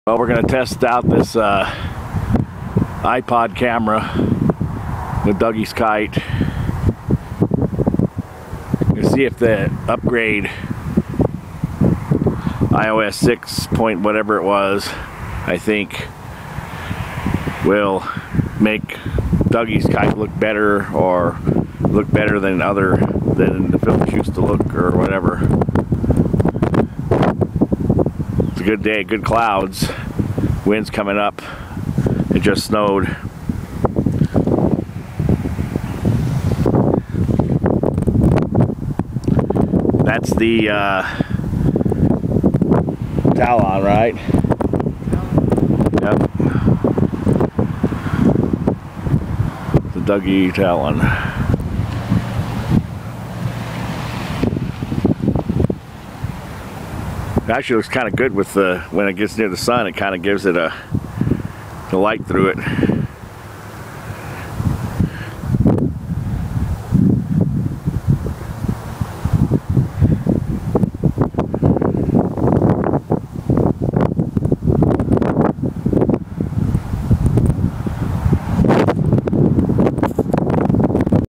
Well, we're going to test out this iPod camera with Dougie's kite and see if the upgrade iOS 6 point whatever it was, I think, will make Dougie's kite look better or look better than the films used to look or whatever. It's a good day, good clouds, wind's coming up. It just snowed. That's the Talon, right? Yep. The Dougie Talon. It actually looks kind of good with when it gets near the sun. It kind of gives it the light through it.